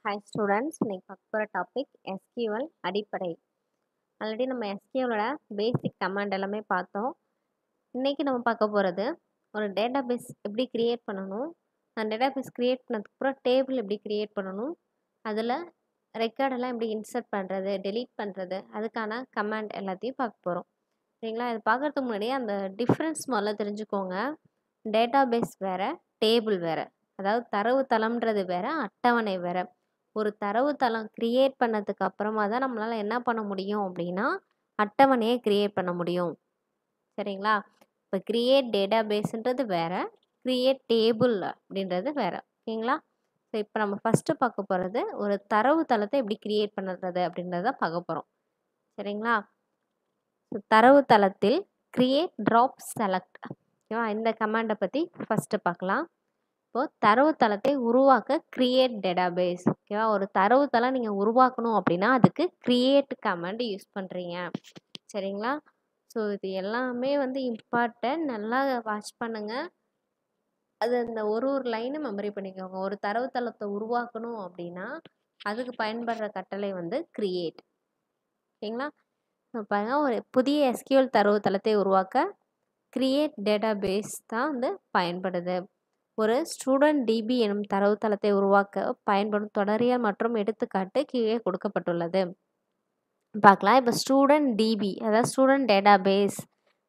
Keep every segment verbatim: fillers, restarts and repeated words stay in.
Hi students, இன்னைக்கு பார்க்க போகிற டாபிக் எஸ்கியூஎல் அடிப்படை. ஆல்ரெடி நம்ம எஸ்கியூஎலோட பேசிக் கமாண்ட் எல்லாமே பார்த்தோம். இன்னைக்கு நம்ம பார்க்க போகிறது ஒரு டேட்டா பேஸ் எப்படி க்ரியேட் பண்ணணும், அந்த டேட்டா பேஸ் க்ரியேட் பண்ணதுக்கப்புறம் டேபிள் எப்படி க்ரியேட் பண்ணணும், அதில் ரெக்கார்டெல்லாம் எப்படி இன்சர்ட் பண்ணுறது, டெலீட் பண்ணுறது, அதுக்கான கமாண்ட் எல்லாத்தையும் பார்க்க போகிறோம். சரிங்களா? இது பார்க்குறதுக்கு முன்னாடியே அந்த டிஃப்ரென்ஸ் முதல்ல தெரிஞ்சுக்கோங்க. டேட்டா பேஸ் வேறு, டேபிள் வேறு. அதாவது தரவு தளம்ன்றது வேறு, அட்டவணை வேறு. ஒரு தரவு தளம் க்ரியேட் பண்ணதுக்கு அப்புறமா தான் நம்மளால் என்ன பண்ண முடியும் அப்படின்னா அட்டவணையை க்ரியேட் பண்ண முடியும். சரிங்களா? இப்போ க்ரியேட் டேட்டா பேஸுன்றது வேறு, க்ரியேட் டேபிள் அப்படின்றது வேறு. ஓகேங்களா? ஸோ இப்போ நம்ம ஃபஸ்ட்டு பார்க்க போகிறது ஒரு தரவு தளத்தை எப்படி க்ரியேட் பண்ணுறது அப்படின்றத பார்க்க போகிறோம். சரிங்களா? ஸோ தரவு தளத்தில் க்ரியேட் ட்ராப் செலக்ட். ஓகேவா? இந்த கமாண்டை பற்றி ஃபஸ்ட்டு பார்க்கலாம். இப்போது தரவுத்தளத்தை உருவாக்க க்ரியேட் டேட்டாபேஸ். ஓகேவா? ஒரு தரவுத்தளம் நீங்கள் உருவாக்கணும் அப்படின்னா அதுக்கு க்ரியேட் கமாண்ட் யூஸ் பண்ணுறீங்க. சரிங்களா? ஸோ இது எல்லாமே வந்து இம்பார்ட்டன்ட், நல்லா வாட்ச் பண்ணுங்கள். அது அந்த ஒரு ஒரு லைனும் மெமரி பண்ணிக்கோங்க. ஒரு தரவுத்தளத்தை உருவாக்கணும் அப்படின்னா அதுக்கு பயன்படுற கட்டளை வந்து க்ரியேட். ஓகேங்களா? பாருங்கள், ஒரு புதிய எஸ்கியூஎல் தரவுத்தளத்தை உருவாக்க க்ரியேட் டேட்டாபேஸ் தான் வந்து பயன்படுது. ஒரு ஸ்டூடெண்ட் டிபி எனும் தரவுத்தளத்தை உருவாக்க பயன்படும் தொடரியல் மற்றும் எடுத்துக்காட்டு கீழே கொடுக்கப்பட்டுள்ளது. பார்க்கலாம். இப்போ ஸ்டூடெண்ட் டிபி, அதாவது ஸ்டூடெண்ட் டேட்டாபேஸ்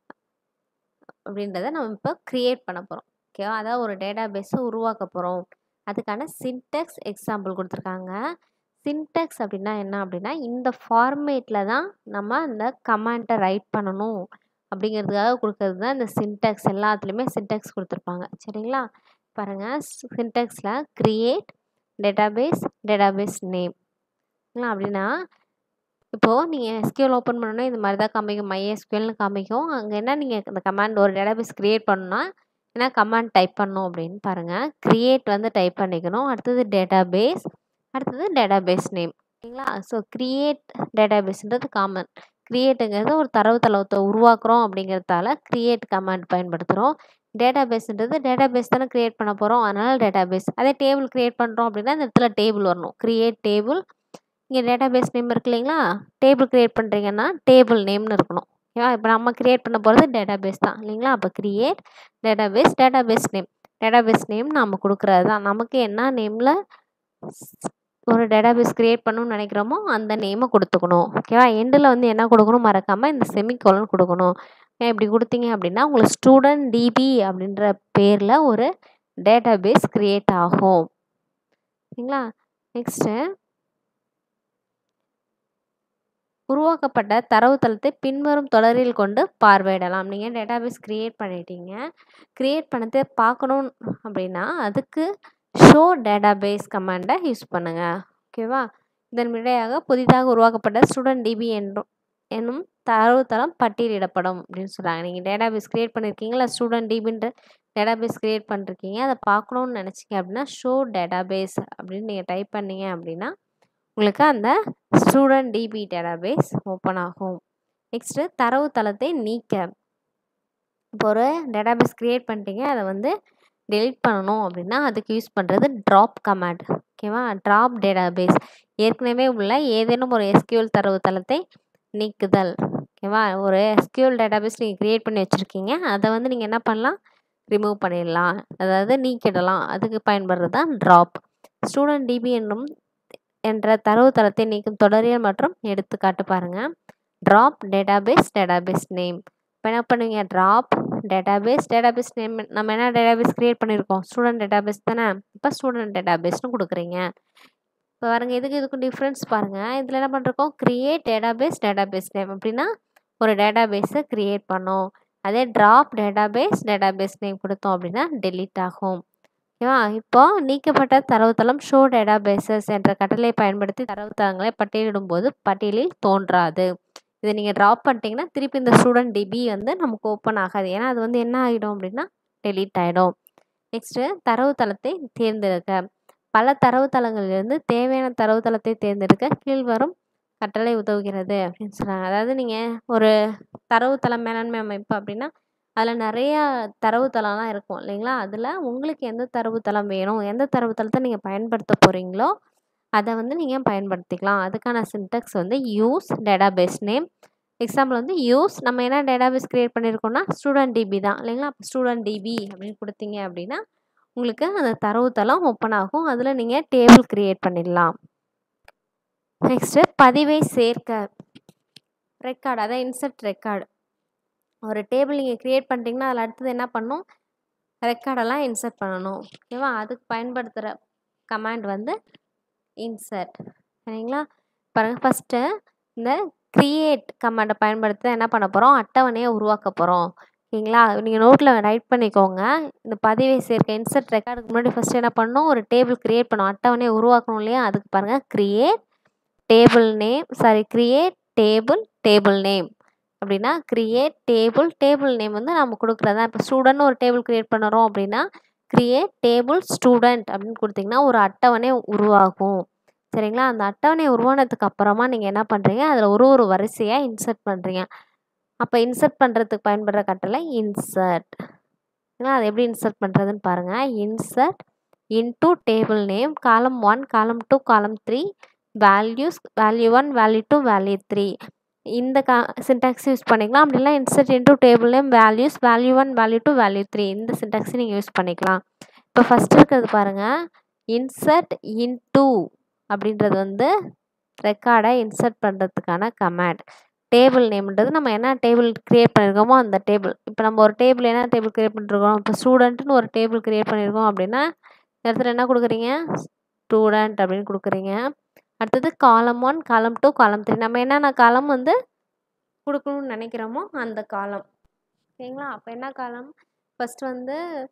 அப்படின்றத நம்ம இப்போ க்ரியேட் பண்ண போகிறோம். ஓகேவா? அதாவது ஒரு டேட்டாபேஸை உருவாக்க போகிறோம். அதுக்கான சின்டெக்ஸ் எக்ஸாம்பிள் கொடுத்துருக்காங்க. சின்டெக்ஸ் அப்படின்னா என்ன அப்படின்னா இந்த ஃபார்மேட்டில் தான் நம்ம அந்த கமாண்டை ரைட் பண்ணணும் அப்படிங்கிறதுக்காக கொடுக்கறது தான் இந்த சின்டெக்ஸ். எல்லாத்துலேயுமே சின்டெக்ஸ் கொடுத்துருப்பாங்க. சரிங்களா? பாருங்கள், சின்டெக்ஸில் க்ரியேட் டேட்டாபேஸ், டேட்டாபேஸ் நேம் அப்படின்னா இப்போது நீங்கள் எஸ்கியூஎல் ஓப்பன் பண்ணோன்னா இந்த மாதிரி தான் காமிக்கும், மைஎஸ்கியூஎல்னு காமிக்கும். அங்கே என்ன நீங்கள் இந்த கமாண்ட் ஒரு டேட்டாபேஸ் க்ரியேட் பண்ணணும்னா என்ன கமாண்ட் டைப் பண்ணணும் அப்படின்னு பாருங்கள். க்ரியேட் வந்து டைப் பண்ணிக்கணும், அடுத்தது டேட்டாபேஸ், அடுத்தது டேட்டாபேஸ் நேம். ஓகேங்களா? ஸோ க்ரியேட் டேட்டாபேஸ்ன்றது காமன். க்ரியேட்டுங்கிறது ஒரு தரவுத்தளத்தை உருவாக்குறோம் அப்படிங்கிறதால க்ரியேட் கமாண்ட் பயன்படுத்துகிறோம். டேட்டாபேஸ்ன்றது டேட்டாபேஸ் தானே க்ரியேட் பண்ண போகிறோம், அதனால் டேட்டாபேஸ். அதே டேபிள் க்ரியேட் பண்ணுறோம் அப்படின்னா இந்த இடத்துல டேபிள் வரணும். க்ரியேட் டேபிள், இங்கே டேட்டாபேஸ் நேம் இருக்கு இல்லைங்களா? டேபிள் க்ரியேட் பண்ணுறீங்கன்னா டேபிள் நேம்னு இருக்கணும். ஓகேவா? இப்போ நம்ம க்ரியேட் பண்ண போகிறது டேட்டாபேஸ் தான் இல்லைங்களா? அப்போ create database, database name. Database name நம்ம கொடுக்குறது தான். நமக்கு என்ன நேமில் ஒரு டேட்டாபேஸ் க்ரியேட் பண்ணணும்னு நினைக்கிறோமோ அந்த நேமை கொடுத்துக்கணும். ஓகேவா? எண்டில் வந்து என்ன கொடுக்கணும், மறக்காமல் இந்த செமிகோலன் கொடுக்கணும். இப்படி கொடுத்தீங்க அப்படின்னா உங்களுக்கு ஸ்டூடெண்ட் டிபி அப்படின்ற பேரில் ஒரு டேட்டாபேஸ் க்ரியேட் ஆகும். சரிங்களா? நெக்ஸ்ட்டு, உருவாக்கப்பட்ட தரவுத்தளத்தை பின்வரும் தொடரில் கொண்டு பார்வையிடலாம். நீங்கள் டேட்டாபேஸ் க்ரியேட் பண்ணிட்டீங்க. க்ரியேட் பண்ணதை பார்க்கணும் அப்படின்னா அதுக்கு ஷோ டேட்டாபேஸ் கமாண்டை யூஸ் பண்ணுங்கள். ஓகேவா? இதன் விடையாக புதிதாக உருவாக்கப்பட்ட ஸ்டூடெண்ட் டிபி என்றும் என்னும் தரவுத்தளம் பட்டியலிடப்படும் அப்படின்னு சொல்கிறாங்க. நீங்கள் டேட்டாபேஸ் க்ரியேட் பண்ணியிருக்கீங்களா, ஸ்டூடெண்ட் டிபின்ற டேட்டாபேஸ் க்ரியேட் பண்ணிருக்கீங்க, அதை பார்க்கணுன்னு நினச்சிங்க அப்படின்னா ஷோ டேட்டாபேஸ் அப்படின்னு நீங்கள் டைப் பண்ணீங்க அப்படின்னா உங்களுக்கு அந்த ஸ்டூடெண்ட் டிபி டேட்டாபேஸ் ஓப்பன் ஆகும். நெக்ஸ்ட்டு, தரவுத்தளத்தை நீக்க. இப்போ ஒரு டேட்டாபேஸ் க்ரியேட் பண்ணிட்டீங்க, அதை வந்து டெலீட் பண்ணணும் அப்படின்னா அதுக்கு யூஸ் பண்ணுறது ட்ராப் கமாண்ட். ஓகேவா? ட்ராப் டேட்டாபேஸ், ஏற்கனவே உள்ள ஏதேனும் ஒரு எஸ்கியூஎல் தரவுத்தளத்தை நீக்குதல். ஓகேவா? ஒரு எஸ்கியூஎல் டேட்டாபேஸ் நீங்கள் க்ரியேட் பண்ணி வச்சுருக்கீங்க, அதை வந்து நீங்கள் என்ன பண்ணலாம், ரிமூவ் பண்ணிடலாம், அதாவது நீக்கிடலாம். அதுக்கு பயன்படுறது தான் ட்ராப். ஸ்டூடெண்ட் டிபி என்னும் என்ற தரவுத்தளத்தை நீக்கும் தொடரியல் மற்றும் எடுத்துக்காட்டு பாருங்கள். Drop database, database name. இப்போ என்ன பண்ணுவீங்க, ட்ராப் டேட்டாபேஸ், டேட்டாபேஸ் நேம். நம்ம என்ன டேட்டாபேஸ் க்ரியேட் பண்ணியிருக்கோம், ஸ்டூடெண்ட் டேட்டாபேஸ் தானே. இப்போ ஸ்டூடெண்ட் டேட்டாபேஸ்னு கொடுக்குறீங்க. இப்போ பாருங்க, இதுக்கு இதுக்கும் டிஃப்ரென்ஸ் பாருங்கள். இதில் என்ன பண்ணிருக்கோம், க்ரியேட் டேட்டாபேஸ், டேட்டாபேஸ் நேம் அப்படின்னா ஒரு டேட்டாபேஸை க்ரியேட் பண்ணோம். அதே ட்ராப் டேட்டாபேஸ், டேட்டாபேஸ் நேம் கொடுத்தோம் அப்படின்னா டெலீட் ஆகும். ஓகேவா? இப்போ நீக்கப்பட்ட தரவுத்தளம் ஷோ டேட்டாபேசஸ் என்ற கட்டளை பயன்படுத்தி தரவுத்தளங்களை பட்டியலிடும் போது பட்டியலில் தோன்றாது. இதை நீங்கள் ட்ராப் பண்ணிட்டீங்கன்னா திருப்பி இந்த ஸ்டூடெண்ட் டிபி வந்து நமக்கு ஓப்பன் ஆகாது. ஏன்னா அது வந்து என்ன ஆகிடும் அப்படின்னா டெலீட் ஆகிடும். நெக்ஸ்ட்டு, தரவுத்தளத்தை தேர்ந்தெடுக்க. பல தரவுத்தளங்களிலிருந்து தேவையான தரவுத்தளத்தை தேர்ந்தெடுக்க கீழ்வரும் கட்டளை உதவுகிறது அப்படின்னு சொல்கிறாங்க. அதாவது நீங்கள் ஒரு தரவுத்தள மேலாண்மை அமைப்பு அப்படின்னா அதில் நிறையா தரவுத்தளம்லாம் இருக்கும் இல்லைங்களா? அதில் உங்களுக்கு எந்த தரவுத்தளம் வேணும், எந்த தரவுத்தளத்தை நீங்கள் பயன்படுத்த போகிறீங்களோ அதை வந்து நீங்கள் பயன்படுத்திக்கலாம். அதுக்கான சின்டெக்ஸ் வந்து யூஸ் டேட்டாபேஸ் நேம். எக்ஸாம்பிள் வந்து யூஸ் நம்ம என்ன டேட்டாபேஸ் க்ரியேட் பண்ணியிருக்கோம்னா ஸ்டூடெண்ட் டிபி தான் இல்லைங்களா. அப்போ ஸ்டூடெண்ட் டிபி அப்படின்னு கொடுத்தீங்க அப்படின்னா உங்களுக்கு அந்த தரவுத்தளம் ஓப்பன் ஆகும். அதில் நீங்கள் டேபிள் க்ரியேட் பண்ணிடலாம். நெக்ஸ்ட்டு பதிவை சேர்க்க ரெக்கார்டு, அதான் இன்சர்ட் ரெக்கார்டு. ஒரு டேபிள் நீங்கள் க்ரியேட் பண்ணிட்டீங்கன்னா அதில் அடுத்தது என்ன பண்ணணும், ரெக்கார்டெல்லாம் இன்சர்ட் பண்ணணும். ஓகேவா. அதுக்கு பயன்படுத்துகிற கமாண்ட் வந்து இன்சர்ட். சரிங்களா. பாருங்கள், ஃபஸ்ட்டு இந்த க்ரியேட் கமாண்டை பயன்படுத்த என்ன பண்ண போகிறோம், அட்டவணையை உருவாக்க போகிறோம். ஓகேங்களா. நீங்கள் நோட்டில் ரைட் பண்ணிக்கோங்க. இந்த பதிவை சேர்க்க இன்சர்ட் ரெக்கார்டுக்கு முன்னாடி ஃபஸ்ட்டு என்ன பண்ணணும், ஒரு டேபிள் க்ரியேட் பண்ணணும், அட்டவணையை உருவாக்கணும் இல்லையா. அதுக்கு பாருங்கள் create table name sorry create table table name அப்படின்னா க்ரியேட் டேபிள் டேபிள் நேம் வந்து நம்ம கொடுக்குறதா. இப்போ ஸ்டூடெண்ட் ஒரு டேபிள் க்ரியேட் பண்ணுறோம் அப்படின்னா க்ரியேட் டேபிள் ஸ்டூடெண்ட் அப்படின்னு கொடுத்தீங்கன்னா ஒரு அட்டவணை உருவாகும். சரிங்களா. அந்த அட்டவணை உருவானதுக்கு அப்புறமா நீங்கள் என்ன பண்ணுறீங்க, அதில் ஒரு ஒரு வரிசையாக இன்சர்ட் பண்ணுறீங்க. அப்போ இன்சர்ட் பண்ணுறதுக்கு பயன்படுற கட்டளை இன்சர்ட். ஏன்னா அது எப்படி இன்சர்ட் பண்ணுறதுன்னு பாருங்கள். Insert into table name column one column two column three values value one value two value three இந்த கா சின்டாக்ஸ் யூஸ் பண்ணிக்கலாம். அப்படிலாம் insert into table name values value one value two value three இந்த சின்டாக்ஸை நீங்கள் use பண்ணிக்கலாம். இப்போ first இருக்கிறது பாருங்கள், இன்சர்ட் இன்டூ அப்படின்றது வந்து ரெக்கார்டை இன்சர்ட் பண்ணுறதுக்கான கமாண்ட். டேபிள் நேம்ன்றது நம்ம என்ன டேபிள் க்ரியேட் பண்ணியிருக்கோமோ அந்த டேபிள். இப்போ நம்ம ஒரு டேபிள் என்ன டேபிள் க்ரியேட் பண்ணிருக்கோம், இப்போ ஸ்டூடெண்ட்டுன்னு ஒரு டேபிள் க்ரியேட் பண்ணியிருக்கோம் அப்படின்னா இடத்துல என்ன கொடுக்குறீங்க, ஸ்டூடெண்ட் அப்படின்னு கொடுக்குறீங்க. அடுத்தது காலம் one column two column three நம்ம என்னென்ன காலம் வந்து கொடுக்கணும்னு நினைக்கிறோமோ அந்த காலம். ஓகேங்களா. அப்போ என்ன காலம், ஃபஸ்ட்டு வந்து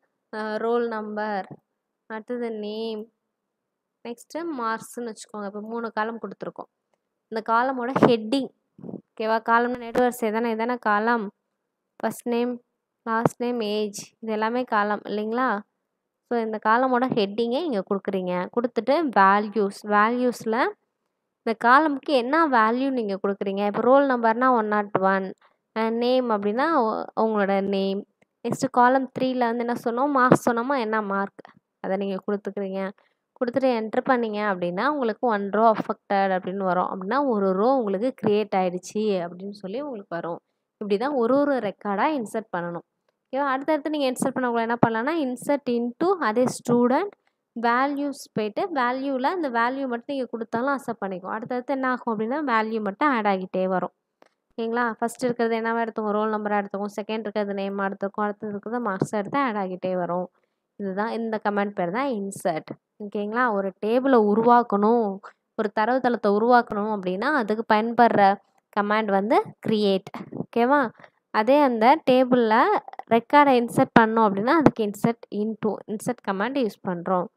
ரோல் நம்பர், அடுத்தது நேம், நெக்ஸ்ட்டு மார்க்ஸ்ன்னு வச்சுக்கோங்க. இப்போ மூணு காலம் கொடுத்துருக்கோம். இந்த காலமோட ஹெட்டிங் ஓகேவா. காலம்னா நெடுவரிசை தானே, இதானே column. First name last name age இது எல்லாமே காலம் இல்லைங்களா. ஸோ இந்த காலமோட ஹெட்டிங்கை இங்கே கொடுக்குறீங்க. கொடுத்துட்டு வேல்யூஸ் வேல்யூஸில் இந்த காலமுக்கு என்ன வேல்யூ நீங்கள் கொடுக்குறீங்க. இப்போ ரோல் நம்பர்னால் ஒன் நாட் ஒன், நேம் அப்படின்னா உங்களோட நேம். நெக்ஸ்ட்டு காலம் த்ரீயில் வந்து என்ன சொன்னோம், மார்க்ஸ் சொன்னோமா என்ன மார்க் அதை நீங்கள் கொடுத்துக்குறீங்க. கொடுத்துட்டு என்ட்ரு பண்ணிங்க அப்படின்னா உங்களுக்கு ஒன் ரோ அஃபெக்டட் அப்படின்னு வரும். அப்படின்னா ஒரு ரோ உங்களுக்கு க்ரியேட் ஆகிடுச்சி அப்படின்னு சொல்லி உங்களுக்கு வரும். இப்படி தான் ஒரு ஒரு ரெக்கார்டாக இன்சர்ட் பண்ணணும். ஓகேவா. அடுத்தடுத்து நீங்கள் இன்சர்ட் பண்ணக்குள்ள என்ன பண்ணலான்னா இன்சர்ட் இன்டூ அதே ஸ்டூடெண்ட் வேல்யூஸ் போய்ட்டு வேல்யூவில் அந்த வேல்யூ மட்டும் நீங்கள் கொடுத்தாலும் அக்செப்ட் பண்ணிக்கும். அடுத்தடுத்து என்ன ஆகும் அப்படின்னா வேல்யூ மட்டும் ஆட் ஆகிட்டே வரும். ஓகேங்களா. ஃபஸ்ட் இருக்கிறது என்னவா எடுத்துக்கும், ரோல் நம்பராக எடுத்துக்கும். செகண்ட் இருக்கிறது நேமாக எடுத்துக்கும். அடுத்தது இருக்கிறது மார்க்ஸாக எடுத்து ஆட் ஆகிட்டே வரும். இதுதான் இந்த கமெண்ட் பேர் தான் இன்சர்ட். ஓகேங்களா. ஒரு டேபிளை உருவாக்கணும், ஒரு தரவுத்தளத்தை உருவாக்கணும் அப்படின்னா அதுக்கு பயன்படுற கமாண்ட் வந்து க்ரியேட். ஓகேவா. அதே அந்த டேபிளில் ரெக்கார்டை இன்சர்ட் பண்ணோம் அப்படின்னா அதுக்கு insert into insert command use பண்ணுறோம்.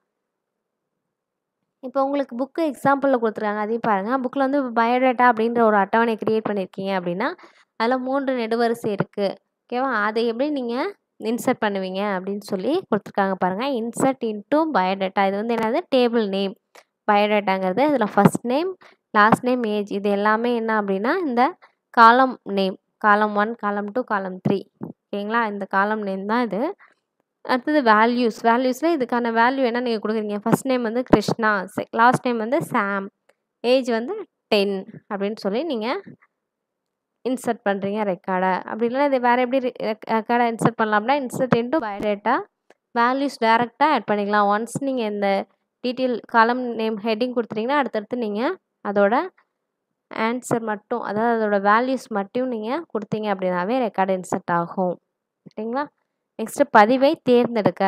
இப்போ உங்களுக்கு புக்கு எக்ஸாம்பிளில் கொடுத்துருக்காங்க, அதையும் பாருங்கள். புக்கில் வந்து பயோடேட்டா அப்படின்ற ஒரு அட்டவணை க்ரியேட் பண்ணியிருக்கீங்க அப்படின்னா அதில் மூன்று நெடுவரிசை இருக்குது. ஓகேவா. அதை எப்படி நீங்கள் இன்சர்ட் பண்ணுவீங்க அப்படின்னு சொல்லி கொடுத்துருக்காங்க பாருங்கள். இன்சர்ட் இன்டூ பயோடேட்டா இது வந்து என்னது டேபிள் நேம். பயோடேட்டாங்கிறது இதில் first name last name age இது எல்லாமே என்ன அப்படின்னா இந்த காலம் name. Column one column two column three ஓகேங்களா. இந்த காலம் நேம் தான் இது. அடுத்தது வேல்யூஸ் வேல்யூஸில் இதுக்கான வேல்யூ என்ன நீங்கள் கொடுக்குறீங்க. ஃபஸ்ட் நேம் வந்து கிருஷ்ணா, லாஸ்ட் நேம் வந்து சாம், ஏஜ் வந்து டென் அப்படின்னு சொல்லி நீங்கள் இன்சர்ட் பண்ணுறீங்க ரெக்கார்டை. அப்படி இல்லைனா இது வேறு எப்படி ரெக்கார்டை இன்சர்ட் பண்ணலாம்னா இன்சர்ட் இன்டூ பயோடேட்டா வேல்யூஸ் டேரெக்டாக ஆட் பண்ணிக்கலாம். ஒன்ஸ் நீங்கள் இந்த டீட்டெயில் காலம் நேம் ஹெட்டிங் கொடுத்துட்டிங்கன்னா அடுத்தடுத்து நீங்கள் அதோட ஆன்சர் மட்டும் அதாவது அதோட வேல்யூஸ் மட்டும் நீங்கள் கொடுத்தீங்க அப்படின்னாவே ரெக்கார்டு இன்சர்ட் ஆகும். சரிங்களா. நெக்ஸ்ட்டு பதிவை தேர்ந்தெடுக்க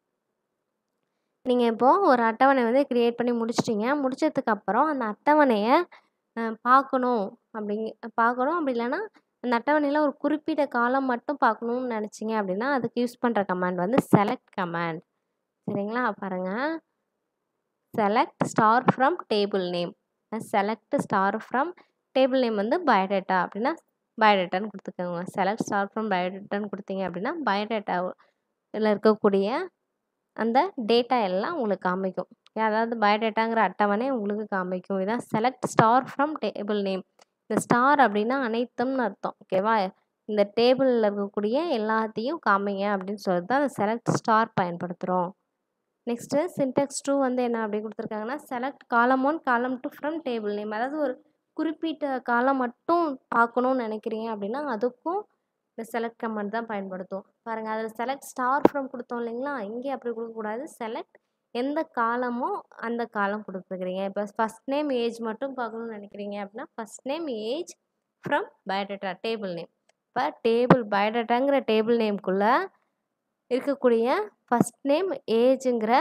நீங்கள் இப்போது ஒரு அட்டவணை வந்து க்ரியேட் பண்ணி முடிச்சிட்டிங்க. முடிச்சதுக்கப்புறம் அந்த அட்டவணையை பார்க்கணும் அப்படிங்க பார்க்கணும் அப்படி இல்லைன்னா அந்த அட்டவணையில் ஒரு குறிப்பிட்ட காலம் மட்டும் பார்க்கணுன்னு நினச்சிங்க அப்படின்னா அதுக்கு யூஸ் பண்ணுற கமாண்ட் வந்து செலக்ட் கமாண்ட். சரிங்களா. பாருங்கள், select star from table name. Select star from table name வந்து பயோடேட்டா அப்படின்னா பயோடேட்டான்னு கொடுத்துக்கோங்க. செலக்ட் ஸ்டார் ஃப்ரம் பயோடேட்டான்னு கொடுத்தீங்க அப்படின்னா பயோடேட்டாவில் இருக்கக்கூடிய அந்த டேட்டா எல்லாம் உங்களுக்கு காமிக்கும். அதாவது பயோடேட்டாங்கிற அட்டவணை உங்களுக்கு காமிக்கும். இதான் select star from table name. இந்த ஸ்டார் அப்படின்னா அனைத்தும்னு அர்த்தம். ஓகேவா. இந்த டேபிளில் இருக்கக்கூடிய எல்லாத்தையும் காமிங்க அப்படின்னு சொல்லிட்டு தான் அந்த செலக்ட் ஸ்டார் பயன்படுத்துகிறோம். நெக்ஸ்ட்டு சின்டாக்ஸ் டூ வந்து என்ன அப்படி கொடுத்துருக்காங்கன்னா செலக்ட் காலம் one column two from table name. அதாவது ஒரு குறிப்பிட்ட காலம் மட்டும் பார்க்கணும்னு நினைக்கிறீங்க அப்படின்னா அதுக்கும் இந்த செலக்ட் கமாண்ட் தான் பயன்படுத்தும். பாருங்கள், அதில் செலக்ட் ஸ்டார் ஃப்ரம் கொடுத்தோம் இல்லைங்களா, இங்கே அப்படி கொடுக்கக்கூடாது. செலக்ட் எந்த காலமோ அந்த காலம் கொடுத்துருக்குறீங்க. இப்போ ஃபஸ்ட் நேம் ஏஜ் மட்டும் பார்க்கணும்னு நினைக்கிறீங்க அப்படின்னா first name age from biodata table name. இப்போ டேபிள் பயோடேட்டாங்கிற டேபிள் நேம்குள்ளே இருக்கக்கூடிய ஃபஸ்ட் நேம் ஏஜுங்கிற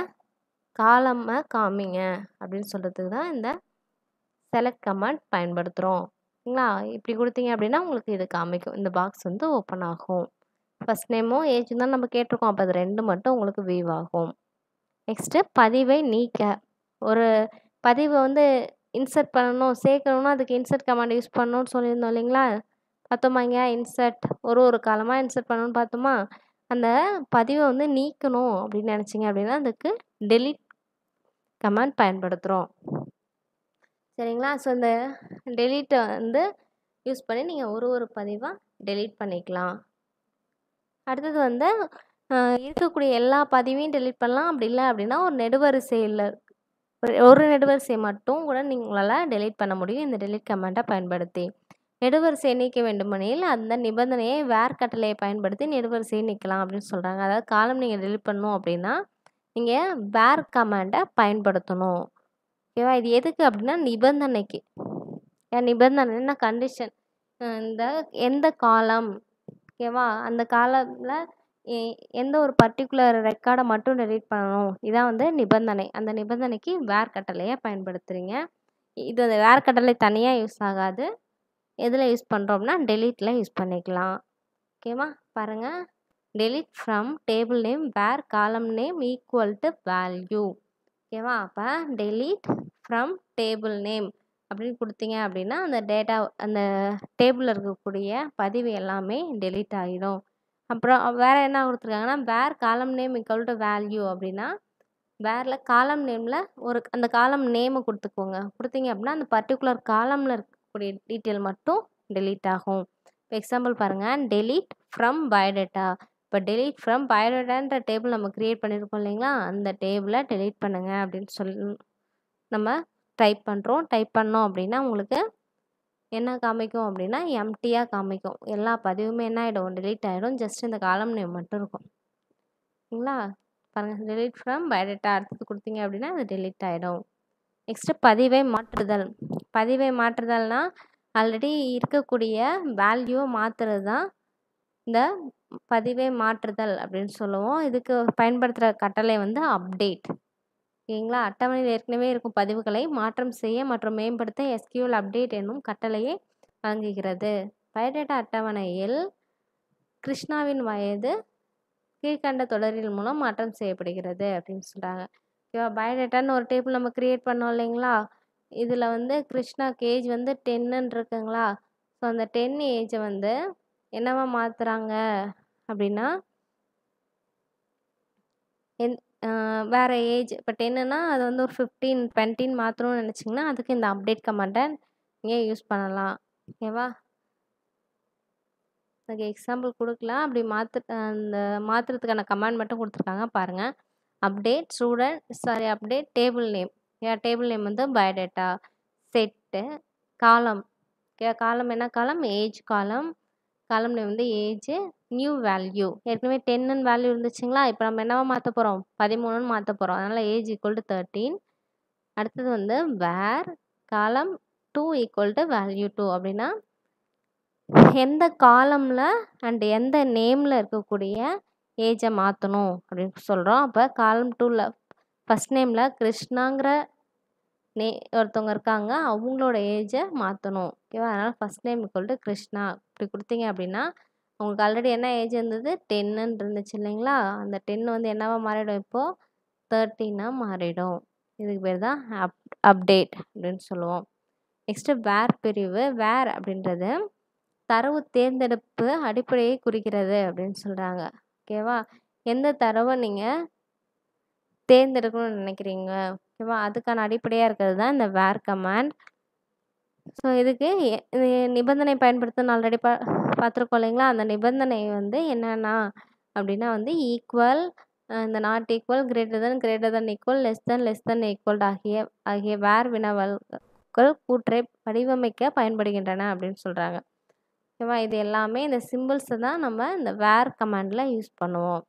காலமை காமிங்க அப்படின்னு சொல்கிறதுக்கு தான் இந்த செலக்ட் கமாண்ட் பயன்படுத்துகிறோம். சரிங்களா? இப்படி கொடுத்தீங்க அப்படின்னா உங்களுக்கு இது காமிக்கும். இந்த பாக்ஸ் வந்து ஓப்பன் ஆகும். ஃபஸ்ட் நேமும் ஏஜும் தான் நம்ம கேட்டிருக்கோம். அப்போ அது ரெண்டு மட்டும் உங்களுக்கு வியூ ஆகும். நெக்ஸ்ட்டு பதிவை நீக்க. ஒரு பதிவை வந்து இன்சர்ட் பண்ணணும், சேர்க்கணும்னா அதுக்கு இன்சர்ட் கமாண்ட் யூஸ் பண்ணணும்னு சொல்லியிருந்தோம் இல்லைங்களா? பார்த்தோமாங்க, இன்சர்ட் ஒரு ஒரு காலமாக இன்சர்ட் பண்ணணும்னு பார்த்தோமா? அந்த பதிவை வந்து நீக்கணும் அப்படின்னு நினச்சிங்க அப்படின்னா அதுக்கு டெலீட் கமாண்ட் பயன்படுத்துகிறோம். சரிங்களா? ஸோ இந்த டெலீட்டை வந்து யூஸ் பண்ணி நீங்கள் ஒரு ஒரு பதிவாக டெலீட் பண்ணிக்கலாம். அடுத்தது வந்து இருக்கக்கூடிய எல்லா பதிவையும் டெலீட் பண்ணலாம். அப்படி இல்லை அப்படின்னா ஒரு நெடுவரிசையில் ஒரு நெடுவரிசை மட்டும் கூட நீங்களால் டெலீட் பண்ண முடியும் இந்த டெலீட் கமாண்டை பயன்படுத்தி. நெடுவரிசையை நீக்க வேண்டுமெனில் அந்த நிபந்தனையை வேர் கட்டளையை பயன்படுத்தி நெடுவரிசையை நீக்கலாம் அப்படின்னு சொல்கிறாங்க. அதாவது காலம் நீங்கள் டெலீட் பண்ணணும் அப்படின்னா நீங்கள் வேர் கமாண்டை பயன்படுத்தணும். ஓகேவா? இது எதுக்கு அப்படின்னா நிபந்தனைக்கு. ஏன் நிபந்தனைன்னா கண்டிஷன். இந்த எந்த காலம், ஓகேவா, அந்த காலத்தில் எந்த ஒரு பர்டிகுலர் ரெக்கார்டை மட்டும் டெலீட் பண்ணணும், இதான் வந்து நிபந்தனை. அந்த நிபந்தனைக்கு வேர் கட்டளையை பயன்படுத்துகிறீங்க. இது அந்த வேர் கட்டளை தனியாக யூஸ் ஆகாது. எதில் யூஸ் பண்ணுறோம்னா டெலீட்டில் யூஸ் பண்ணிக்கலாம். ஓகேவா? பாருங்கள், delete from table name where column name equal to value. ஓகேவா? அப்போ டெலீட் ஃப்ரம் டேபிள் நேம் அப்படின்னு கொடுத்தீங்க அப்படின்னா அந்த டேட்டா அந்த டேபிளில் இருக்கக்கூடிய பதிவு எல்லாமே டெலீட் ஆகிடும். அப்புறம் வேறு என்ன கொடுத்துருக்காங்கன்னா வேர் column name equal to value அப்படின்னா வேரில் காலம் நேமில் ஒரு அந்த காலம் நேமை கொடுத்துக்கோங்க. கொடுத்தீங்க அப்படின்னா அந்த பர்டிகுலர் காலமில் இருக்கக்கூடிய டீட்டெயில் மட்டும் டெலீட் ஆகும். இப்போ எக்ஸாம்பிள் பாருங்கள், டெலீட் ஃப்ரம் பயோடேட்டா. இப்போ டெலீட் ஃப்ரம் பயோடேட்டான்ற டேபிள் நம்ம க்ரியேட் பண்ணியிருக்கோம் இல்லைங்களா, அந்த டேபிளை டெலீட் பண்ணுங்கள் அப்படின்னு சொல்லி நம்ம டைப் பண்ணுறோம். டைப் பண்ணோம் அப்படின்னா உங்களுக்கு என்ன காமிக்கும் அப்படின்னா எம்டியாக காமிக்கும். எல்லா பதிவுமே என்ன ஆகிடும், டெலீட் ஆகிடும். ஜஸ்ட் இந்த காலம் நேம் மட்டும் இருக்கும். சரிங்களா? பாருங்கள், டெலீட் ஃப்ரம் பயோடேட்டா அடுத்தது கொடுத்தீங்க அப்படின்னா அது டெலீட் ஆகிடும். நெக்ஸ்ட்டு பதிவை மாற்றுதல். பதிவை மாற்றுதல்னால் ஆல்ரெடி இருக்கக்கூடிய வேல்யூவை மாற்றுறது தான் இந்த பதிவை மாற்றுதல் அப்படின்னு சொல்லுவோம். இதுக்கு பயன்படுத்துகிற கட்டளை வந்து அப்டேட். ஓகேங்களா? அட்டவணையில் ஏற்கனவே இருக்கும் பதிவுகளை மாற்றம் செய்ய மற்றும் மேம்படுத்த எஸ்கியூஎல் அப்டேட் என்னும் கட்டளையை வழங்குகிறது. பயோடேட்டா அட்டவணையில் கிருஷ்ணாவின் வயது கீழ்கண்ட தொடரில் மூலம் மாற்றம் செய்யப்படுகிறது அப்படின்னு சொல்கிறாங்க. ஓகேவா? பயோடேட்டான்னு ஒரு டேபிள் நம்ம க்ரியேட் பண்ணோம் இல்லைங்களா, இதில் வந்து கிருஷ்ணாக்கு ஏஜ் வந்து டென்னுன்னு இருக்குங்களா. ஸோ அந்த டென் ஏஜை வந்து என்னவா மாற்றுறாங்க அப்படின்னா என் வேறு ஏஜ் இப்போ டென்னுனா அது வந்து ஒரு ஃபிஃப்டீன் டுவெண்ட்டின்னு மாற்றணும்னு நினச்சிங்கன்னா அதுக்கு இந்த அப்டேட் கமாண்டை நீங்கள் யூஸ் பண்ணலாம். ஓகேவா? அதுக்கு எக்ஸாம்பிள் கொடுக்கலாம். அப்படி மாற்று அந்த மாற்றுறதுக்கான கமாண்ட் மட்டும் கொடுத்துருக்காங்க பாருங்கள். Update student sorry update table name. ஏன் டேபிள் நேம் வந்து biodata set column. Okay, column என்ன காலம், ஏஜ் காலம். காலம் நேம் வந்து ஏஜ் நியூ வேல்யூ. ஏற்கனவே டென்னு வேல்யூ இருந்துச்சுங்களா, இப்போ நம்ம என்னவா மாற்ற போகிறோம், பதிமூணுன்னு மாற்ற போகிறோம். அதனால் ஏஜ் ஈக்குவல் டு தேர்ட்டீன். அடுத்தது வந்து where column two equal to value two அப்படின்னா எந்த காலமில் அண்ட் எந்த நேமில் இருக்கக்கூடிய ஏஜை மாற்றணும் அப்படின்னு சொல்கிறோம். அப்போ காலம் டூவில் ஃபஸ்ட் நேமில் கிருஷ்ணாங்கிற நே ஒருத்தவங்க இருக்காங்க, அவங்களோட ஏஜை மாற்றணும். ஓகேவா? அதனால் first name equal to Krishna இப்படி கொடுத்தீங்க அப்படின்னா உங்களுக்கு ஆல்ரெடி என்ன ஏஜ் இருந்தது, டென்னுன்னு இருந்துச்சு இல்லைங்களா, அந்த டென் வந்து என்னவா மாறிடும், இப்போது தேர்ட்டீனாக மாறிடும். இதுக்கு பேர் தான் அப் அப்டேட் அப்படின்னு சொல்லுவோம். நெக்ஸ்ட்டு வேர் பிரிவு. வேர் அப்படின்றது தரவு தேர்ந்தெடுப்பு அடிப்படையை குறிக்கிறது அப்படின்னு சொல்கிறாங்க. ஓகேவா? எந்த தரவை நீங்கள் தேர்ந்தெடுக்கணும்னு நினைக்கிறீங்க, ஓகேவா, அதுக்கான அடிப்படையாக இருக்கிறது தான் இந்த வேர் கமாண்ட். ஸோ இதுக்கு நிபந்தனை பயன்படுத்தணும் ஆல்ரெடி பா பார்த்துருக்கோம் இல்லைங்களா, அந்த நிபந்தனை வந்து என்னென்னா அப்படின்னா வந்து ஈக்குவல் இந்த not equal, greater than, greater than equal, less than, less than equal ஆகிய ஆகிய வேர் வினவல்கள் கூற்றை வடிவமைக்க பயன்படுகின்றன அப்படின்னு சொல்கிறாங்க. ஓகேவா, இது எல்லாமே இந்த சிம்பிள்ஸை தான் நம்ம இந்த வேர் கமாண்டில் யூஸ் பண்ணுவோம்.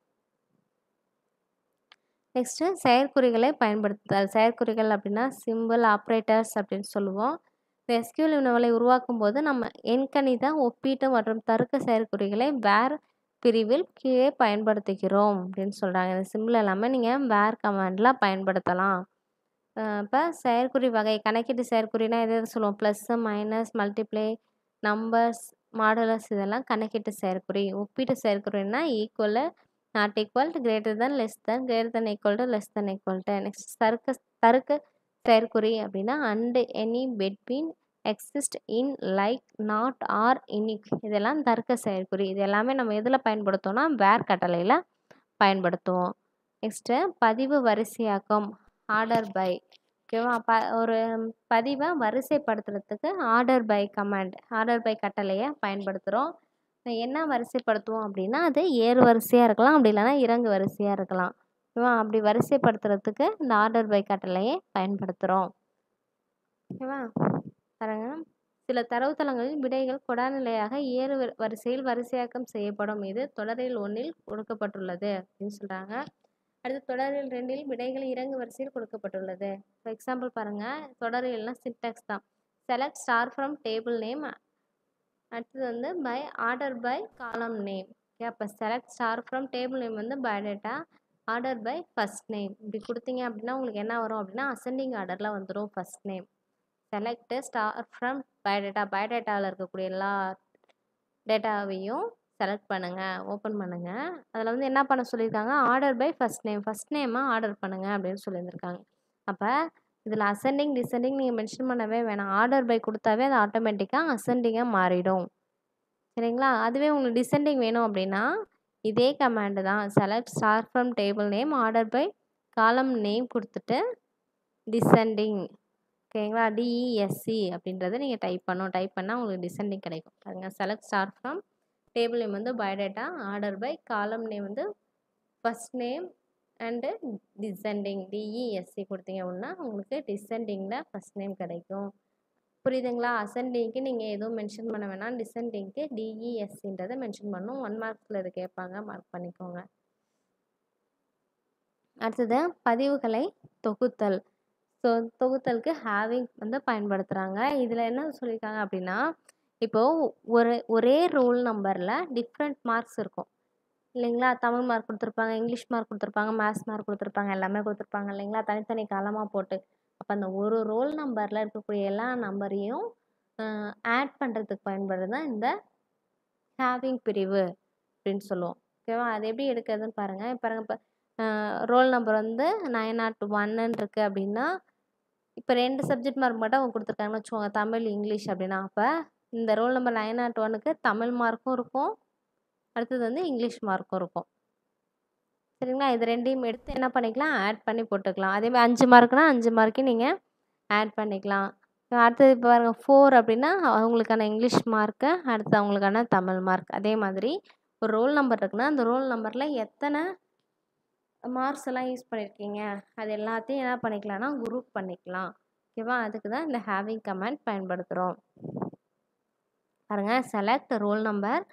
நெக்ஸ்ட்டு செயற்குறிகளை பயன்படுத்துதல். செயற்குறிகள் அப்படின்னா சிம்பிள், ஆப்ரேட்டர்ஸ் அப்படின்னு சொல்லுவோம். இந்த எஸ்கியூஎல் வினவலை உருவாக்கும் போது நம்ம எண்கணித, ஒப்பீட்டு மற்றும் தருக்க செயற்குறிகளை வேர் பிரிவில் கீழே பயன்படுத்துகிறோம் அப்படின்னு சொல்கிறாங்க. இந்த சிம்பிள் எல்லாமே நீங்கள் வேர் கமாண்டில் பயன்படுத்தலாம். இப்போ செயற்குறி வகை, கணக்கீட்டு செயற்குறினா எது எது சொல்லுவோம்? Plus, minus, multiply, numbers, modulus, இதெல்லாம் கணக்கீட்டு செயற்குறி. ஒப்பீட்டு செயற்குறினா equal, not equal, greater than, less than, greater than equal to, less than equal to. Next தருக்க தருக்க செயற்குறி அப்படின்னா and, any, between, exist, in, like, not, or, இனிக், இதெல்லாம் தருக்க செயற்குறி. இது எல்லாமே நம்ம எதில் பயன்படுத்தோம்னா வேர் கட்டளையில் பயன்படுத்துவோம். நெக்ஸ்ட்டு பதிவு வரிசையாக்கம், ஆர்டர் பை. ஓகேவா, ப ஒரு பதிவை வரிசைப்படுத்துறதுக்கு order by command, order by கட்டளையை பயன்படுத்துகிறோம். என்ன வரிசைப்படுத்துவோம் அப்படின்னா அது ஏறு வரிசையாக இருக்கலாம், அப்படி இல்லைன்னா இறங்கு வரிசையாக இருக்கலாம். ஓகேவா, அப்படி வரிசைப்படுத்துறதுக்கு இந்த ஆர்டர் பை கட்டளையை பயன்படுத்துகிறோம். ஓகேவா, பாருங்க, சில தரவுத்தளங்களில் விடைகள் கொடாநிலையாக ஏறு வரிசையில் வரிசையாக்கம் செய்யப்படும். இது தொடரில் ஒன்றில் கொடுக்கப்பட்டுள்ளது அப்படின்னு சொல்கிறாங்க. அடுத்து தொடரில் ரெண்டில் விடைகள் இறங்கு வரிசையில் கொடுக்கப்பட்டுள்ளது. ஃபார் எக்ஸாம்பிள் பாருங்கள், தொடரில்னா சின்டாக்ஸ் தான். Select star from table name, அடுத்தது வந்து by order by column name. Okay, அப்போ select star from table name வந்து biodata, order by first name. இப்படி கொடுத்தீங்க அப்படின்னா உங்களுக்கு என்ன வரும் அப்படின்னா அசெண்டிங் ஆர்டரில் வந்துடும் first name. Select star from biodata, பயோடேட்டாவில் இருக்கக்கூடிய எல்லா டேட்டாவையும் செலக்ட் பண்ணுங்கள், ஓப்பன் பண்ணுங்கள். அதில் வந்து என்ன பண்ண சொல்லியிருக்காங்க? Order by first name, first நேமாக ஆர்டர் பண்ணுங்கள் அப்படின்னு சொல்லியிருந்திருக்காங்க. அப்போ இதில் அசெண்டிங், டிசெண்டிங் நீங்கள் மென்ஷன் பண்ணவே வேணாம். ஆர்டர் பை கொடுத்தாவே அது ஆட்டோமேட்டிக்காக அசெண்டிங்காக மாறிடும். சரிங்களா, அதுவே உங்களுக்கு டிசெண்டிங் வேணும் அப்படின்னா இதே கமாண்டு தான். Select star from table name, order by column name கொடுத்துட்டு டிசெண்டிங், ஓகேங்களா, டிஇஎஸ்சி அப்படின்றத நீங்கள் டைப் பண்ணணும். டைப் பண்ணால் உங்களுக்கு டிசெண்டிங் கிடைக்கும். பாருங்க, select star from table name வந்து biodata, order by column name வந்து first name and descending, DESC கொடுத்தீங்க அப்படின்னா உங்களுக்கு டிசெண்டிங்கில் ஃபர்ஸ்ட் நேம் கிடைக்கும். புரியுதுங்களா? அசெண்டிங்க்கு நீங்கள் எதுவும் மென்ஷன் பண்ண வேணாம், டிசெண்டிங்க்கு டிஇஎஸ்சின்றதை மென்ஷன் பண்ணணும். ஒன் மார்க்ஸில் இது கேட்பாங்க, மார்க் பண்ணிக்கோங்க. அடுத்தது பதிவுகளை தொகுத்தல். ஸோ தொகுத்தலுக்கு ஹேவிங் வந்து பயன்படுத்துகிறாங்க. இதில் என்ன சொல்லியிருக்காங்க அப்படின்னா, இப்போது ஒரு ஒரே ரோல் நம்பரில் டிஃப்ரெண்ட் மார்க்ஸ் இருக்கும் இல்லைங்களா? தமிழ் மார்க் கொடுத்துருப்பாங்க, இங்கிலீஷ் மார்க் கொடுத்துருப்பாங்க, மேத்ஸ் மார்க் கொடுத்துருப்பாங்க, எல்லாமே கொடுத்துருப்பாங்க இல்லைங்களா? தனித்தனி காலமாக போட்டு. அப்போ அந்த ஒரு ரோல் நம்பரில் இருக்கக்கூடிய எல்லா நம்பரையும் ஆட் பண்ணுறதுக்கு பயன்படுறது தான் இந்த ஹேவிங் பிரிவு அப்படின்னு சொல்லுவோம். ஓகேவா, அது எப்படி எடுக்கிறதுன்னு பாருங்கள். இப்போ பாருங்கள், இப்போ ரோல் நம்பர் வந்து நைன் நாட் ஒன்னு இருக்குது அப்படின்னா, இப்போ ரெண்டு சப்ஜெக்ட் மார்க் மட்டும் அவங்க கொடுத்துருக்காங்கன்னு வச்சுக்கோங்க, தமிழ், இங்கிலீஷ் அப்படின்னா. அப்போ இந்த ரோல் நம்பர் நைன் நாட் ஒன்னுக்கு தமிழ் மார்க்கும் இருக்கும், அடுத்தது வந்து இங்கிலீஷ் மார்க்கும் இருக்கும். சரிங்களா, இது ரெண்டையும் எடுத்து என்ன பண்ணிக்கலாம்? ஆட் பண்ணி போட்டுக்கலாம். அதேமாதிரி அஞ்சு மார்க்குனா அஞ்சு மார்க்கையும் நீங்கள் ஆட் பண்ணிக்கலாம். அடுத்தது இப்போ பாருங்கள், ஃபோர் அப்படின்னா அவங்களுக்கான இங்கிலீஷ் மார்க்கு, அடுத்து அவங்களுக்கான தமிழ் மார்க். அதே மாதிரி ஒரு ரோல் நம்பர் இருக்குன்னா அந்த ரோல் நம்பரில் எத்தனை மார்க்ஸ் எல்லாம் யூஸ் பண்ணியிருக்கீங்க அது எல்லாத்தையும் என்ன பண்ணிக்கலாம்னா குரூப் பண்ணிக்கலாம். ஓகேவா, அதுக்கு தான் இந்த ஹேவிங் கமாண்ட் பயன்படுத்துகிறோம். பாருங்கள், select roll number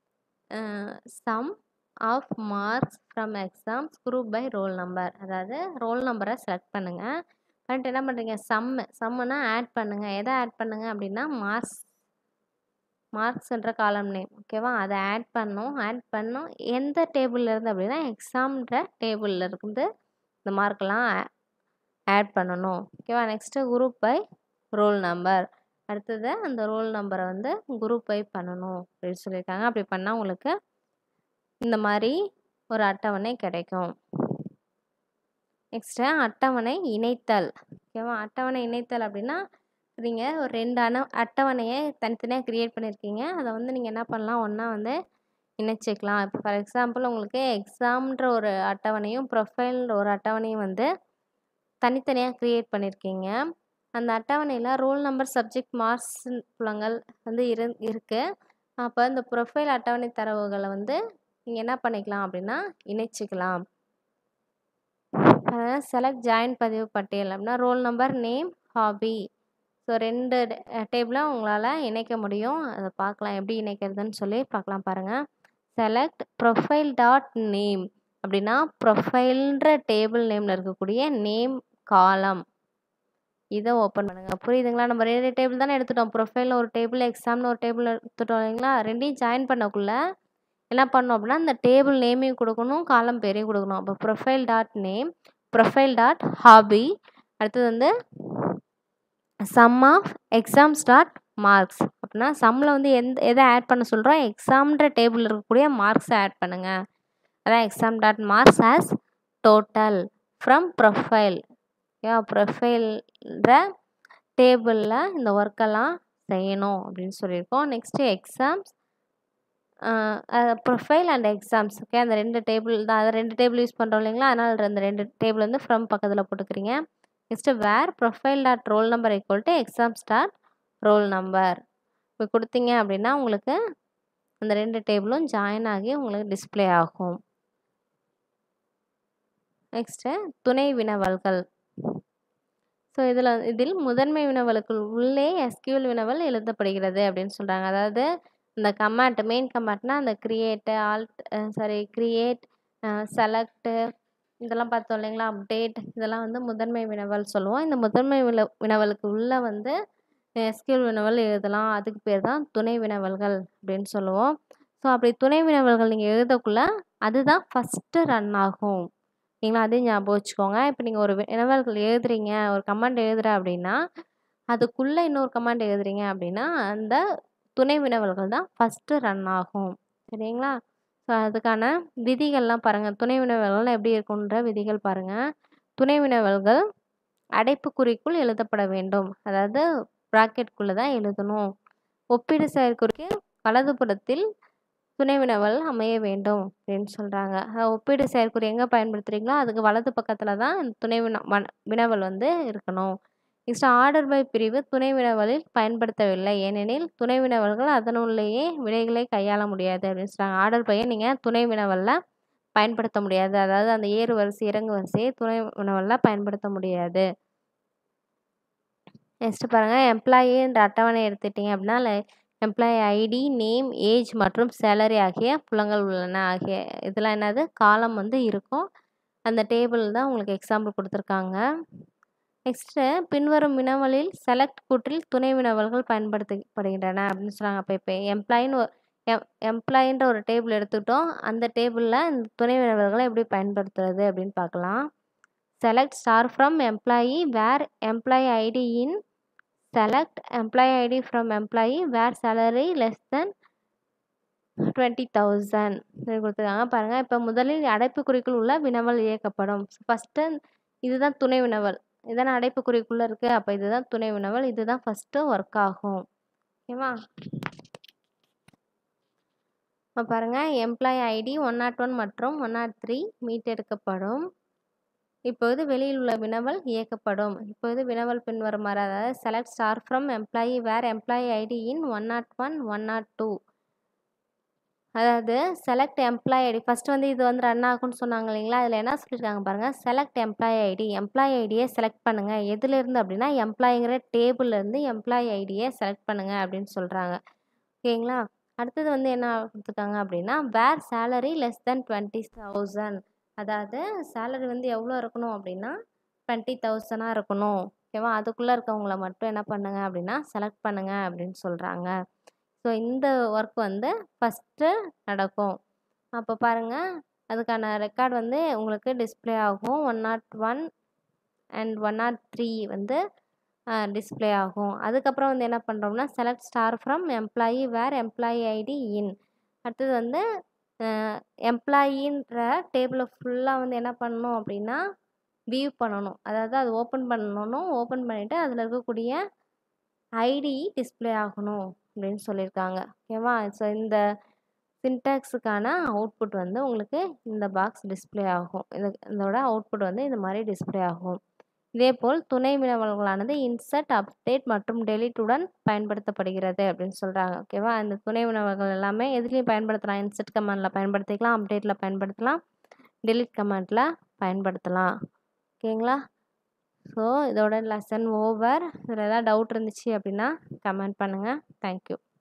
sum of marks from exams group by roll number. அதாவது ரோல் நம்பரை செலக்ட் பண்ணுங்கள், பண்ணிட்டு என்ன பண்ணுறீங்க? சம்மு சம்முன்னா ஆட் பண்ணுங்கள். எதை ஆட் பண்ணுங்கள் அப்படின்னா மார்க்ஸ், மார்க்ஸ்ன்ற காலம் நேம். ஓகேவா, அதை ஆட் பண்ணோம். ஆட் பண்ணோம் எந்த டேபிளில் இருந்து அப்படின்னா எக்ஸாம்ன்ற டேபிளில் இருந்து இந்த மார்க்கெலாம் ஆட் பண்ணணும். ஓகேவா, next group by roll number. அடுத்தது அந்த ரோல் நம்பரை வந்து குரூப் பை பண்ணணும் அப்படின்னு சொல்லியிருக்காங்க. அப்படி பண்ணால் உங்களுக்கு இந்த மாதிரி ஒரு அட்டவணை கிடைக்கும். நெக்ஸ்ட்டு அட்டவணை இணைத்தல். ஓகேவா, அட்டவணை இணைத்தல் அப்படின்னா நீங்கள் ஒரு ரெண்டு அண அட்டவணையை தனித்தனியாக க்ரியேட் பண்ணியிருக்கீங்க, அதை வந்து நீங்கள் என்ன பண்ணலாம், ஒன்றா வந்து இணைச்சிக்கலாம். இப்போ ஃபார் எக்ஸாம்பிள் உங்களுக்கு எக்ஸாம்ன்ற ஒரு அட்டவணையும் ப்ரொஃபைல்ன்ற ஒரு அட்டவணையும் வந்து தனித்தனியாக க்ரியேட் பண்ணியிருக்கீங்க. அந்த அட்டவணையில் ரோல் நம்பர், சப்ஜெக்ட், மார்க்ஸ் புலங்கள் வந்து இரு இருக்குது. அப்போ இந்த ப்ரொஃபைல் அட்டவணை தரவுகளை வந்து நீங்கள் என்ன பண்ணிக்கலாம் அப்படின்னா இணைச்சிக்கலாம். பாருங்க செலக்ட் ஜாயின் பதிவு பட்டியல் அப்படின்னா roll number, name, hobby. So ரெண்டு டேபிளாக உங்களால் இணைக்க முடியும். அதை பார்க்கலாம் எப்படி இணைக்கிறதுன்னு சொல்லி பார்க்கலாம் பாருங்கள். செலக்ட் ப்ரொஃபைல் டாட் நேம் அப்படின்னா ப்ரொஃபைல்ன்ற டேபிள் நேமில் இருக்கக்கூடிய நேம் காலம் இதை ஓப்பன் பண்ணுங்கள். புரியுதுங்களா? நம்ம ரெண்டு டேபிள் தானே எடுத்துட்டோம். ப்ரொஃபைலில் ஒரு டேபிள், எக்ஸாம்னு ஒரு டேபிள் எடுத்துட்டோம் இல்லைங்களா? ரெண்டையும் ஜாயின் பண்ணக்குள்ளே என்ன பண்ணணும் அப்படின்னா இந்த டேபிள் நேமையும் கொடுக்கணும், காலம் பேரையும் கொடுக்கணும். அப்போ profile dot name, profile dot hobby, அடுத்தது வந்து sum of exams dot marks. அப்படின்னா சம்மில் வந்து எந்த எதை ஆட் பண்ண சொல்கிறோம், எக்ஸாம்ன்ற டேபிளில் இருக்கக்கூடிய மார்க்ஸை ஆட் பண்ணுங்கள். அதான் exam dot marks as total from profile. ஓகேவா? ப்ரொஃபைல்ன்ற டேபிளில் இந்த ஒர்க்கெல்லாம் செய்யணும் அப்படின்னு சொல்லியிருக்கோம். Next exams profile and exams. Okay, அந்த ரெண்டு டேபிள் தான், அதை ரெண்டு டேபிள் யூஸ் பண்ணுறோம் இல்லைங்களா? அதனால் அந்த ரெண்டு டேபிள் வந்து ஃப்ரம் பக்கத்தில் போட்டுக்கிறீங்க. Next where profile dot roll number equal to exams dot roll number. இப்போ கொடுத்தீங்க அப்படின்னா உங்களுக்கு அந்த ரெண்டு டேபிளும் ஜாயின் ஆகி உங்களுக்கு டிஸ்பிளே ஆகும். நெக்ஸ்ட்டு துணை வினவல்கள். ஸோ இதில் இதில் முதன்மை வினவலுக்கு உள்ளே எஸ்கியூஎல் வினவல் எழுதப்படுகிறது அப்படின்னு சொல்கிறாங்க. அதாவது இந்த கமாண்ட், மெயின் கமாண்ட்னா அந்த create, alt sorry create, select இதெல்லாம் பார்த்தோம் இல்லைங்களா? அப்டேட், இதெல்லாம் வந்து முதன்மை வினவல் சொல்லுவோம். இந்த முதன்மை வின வினவலுக்கு உள்ளே வந்து எஸ்கியூஎல் வினவல் எழுதலாம். அதுக்கு பேர் தான் துணை வினவல்கள் அப்படின்னு சொல்லுவோம். ஸோ அப்படி துணை வினவல்கள் நீங்கள் எழுதக்குள்ள அதுதான் ஃபஸ்ட்டு ரன் ஆகும். சரிங்களா? அதையும் ஞாபகம் வச்சுக்கோங்க. இப்போ நீங்கள் ஒரு வினவல்கள் எழுதுறீங்க, ஒரு கமாண்ட் எழுதுற அப்படின்னா அதுக்குள்ளே இன்னொரு கமாண்ட் எழுதுறீங்க அப்படின்னா அந்த துணை வினவல்கள் தான் ஃபஸ்ட்டு ரன் ஆகும். சரிங்களா? ஸோ அதுக்கான விதிகள்லாம் பாருங்கள். துணை வினவல்கள் எப்படி இருக்குன்ற விதிகள் பாருங்கள். துணை வினவல்கள் அடைப்புக்குறிக்குள் எழுதப்பட வேண்டும். அதாவது ப்ராக்கெட்குள்ளே தான் எழுதணும். ஒப்பீடு செயற்குறிக்கு வலதுபுறத்தில் துணை வினவல் அமைய வேண்டும் அப்படின்னு சொல்கிறாங்க. ஒப்பீடு செயற்குறி எங்கே பயன்படுத்துகிறீங்களோ அதுக்கு வலது பக்கத்தில் தான் துணை வின வினவல் வந்து இருக்கணும். நெக்ஸ்ட் ஆர்டர் பை பிரிவு துணை வினவலில் பயன்படுத்தவில்லை, ஏனெனில் துணை வினவல்கள் அதனுள்ளேயே விடைகளை கையாள முடியாது அப்படின்னு சொல்கிறாங்க. ஆர்டர் பையை நீங்கள் துணை வினவலில் பயன்படுத்த முடியாது. அதாவது அந்த ஏறு வரிசை இறங்கு வரிசையை துணை வினவலில் பயன்படுத்த முடியாது. நெக்ஸ்ட்டு பாருங்கள், எம்ப்ளாயின்ற அட்டவணை எடுத்துட்டிங்க அப்படின்னா எம்ப்ளாயி ஐடி, நேம், ஏஜ் மற்றும் சேலரி ஆகிய புலங்கள் உள்ளன. ஆகிய இதெல்லாம் என்னது காலம் வந்து இருக்கும். அந்த டேபிள் தான் உங்களுக்கு எக்ஸாம்பிள் கொடுத்துருக்காங்க. நெக்ஸ்ட்டு பின்வரும் வினவலில் செலக்ட் கூற்றில் துணை வினவல்கள் பயன்படுத்தப்படுகின்றன அப்படின்னு சொல்கிறாங்க. அப்போ இப்போ எம்ப்ளாயின்னு எம் எம்ப்ளாயின்ற ஒரு டேபிள் எடுத்துக்கிட்டோம். அந்த டேபிளில் இந்த துணை வினவல்களை எப்படி பயன்படுத்துறது அப்படின்னு பார்க்கலாம். Select star from employee where employee ID in select employee ID from employee where salary less then twenty thousand கொடுத்துருக்காங்க. பாருங்கள், இப்போ முதலில் அடைப்புக்குறிக்குள் உள்ள வினவல் இயக்கப்படும். ஃபஸ்ட்டு இதுதான் துணை வினவல், இதான அடைப்புக்குறிக்குள்ளே இருக்குது. அப்போ இதுதான் துணை வினவல், இதுதான் ஃபஸ்ட்டு ஒர்க் ஆகும். ஓகேவா? இப்போ பாருங்கள், employee ID one not one மற்றும் ஒன் நாட் த்ரீ மீட்டெடுக்கப்படும். இப்போது வெளியில் உள்ள வினவல் இயக்கப்படும். இப்போது வினவல் பின்வருமாறு, அதாவது select star from employee where employee ID in one not one one nought two. அதாவது செலக்ட் எம்ப்ளாயி ஐடி ஃபஸ்ட்டு வந்து இது வந்து ரன் ஆகும்னு சொன்னாங்க இல்லைங்களா? அதில் என்ன சொல்லியிருக்காங்க பாருங்கள். செலக்ட் எம்ப்ளாயி ஐடி, எம்ப்ளாயி ஐடியை செலக்ட் பண்ணுங்கள். எதுலேருந்து அப்படின்னா எம்ப்ளாயிங்கிற டேபிள்லேருந்து எம்ப்ளாயி ஐடியை செலக்ட் பண்ணுங்கள் அப்படின்னு சொல்கிறாங்க. ஓகேங்களா? அடுத்தது வந்து என்ன கொடுத்துருக்காங்க அப்படின்னா where salary less then twenty thousand. அதாவது சேலரி வந்து எவ்வளோ இருக்கணும் அப்படின்னா டுவெண்ட்டி தௌசண்டாக இருக்கணும். ஓகேவா? அதுக்குள்ளே இருக்கவங்கள மட்டும் என்ன பண்ணுங்க அப்படின்னா செலக்ட் பண்ணுங்க அப்படின்னு சொல்கிறாங்க. ஸோ இந்த ஒர்க் வந்து ஃபஸ்ட்டு நடக்கும். அப்போ பாருங்கள், அதுக்கான ரெக்கார்ட் வந்து உங்களுக்கு டிஸ்பிளே ஆகும். One not one and one nought three வந்து டிஸ்பிளே ஆகும். அதுக்கப்புறம் வந்து என்ன பண்ணுறோம்னா select star from employee where employee ID in. அடுத்தது வந்து எம்ப்ளாயின்ற டேபிளை ஃபுல்லாக வந்து என்ன பண்ணணும் அப்படின்னா வியூ பண்ணணும். அதாவது அது ஓப்பன் பண்ணணும். ஓப்பன் பண்ணிவிட்டு அதில் இருக்கக்கூடிய ஐடி டிஸ்பிளே ஆகணும் அப்படின்னு சொல்லியிருக்காங்க. ஓகேவா? ஸோ இந்த சின்டாக்ஸுக்கான அவுட்புட் வந்து உங்களுக்கு இந்த பாக்ஸ் டிஸ்பிளே ஆகும். இது இதோட அவுட்புட் வந்து இந்த மாதிரி டிஸ்பிளே ஆகும். இதேபோல் துணை வினவல்களானது இன்சர்ட், அப்டேட் மற்றும் டெலிட்டுடன் பயன்படுத்தப்படுகிறது அப்படின்னு சொல்கிறாங்க. ஓகேவா? இந்த துணை வினவல்கள் எல்லாமே எதுலேயும் பயன்படுத்தலாம். இன்சர்ட் கமாண்டில் பயன்படுத்திக்கலாம், அப்டேட்டில் பயன்படுத்தலாம், டெலிட் கமாண்டில் பயன்படுத்தலாம். ஓகேங்களா? ஸோ இதோட லெசன் ஓவர். இதில் ஏதாவது டவுட் இருந்துச்சு அப்படின்னா கமெண்ட் பண்ணுங்கள். தேங்க்யூ.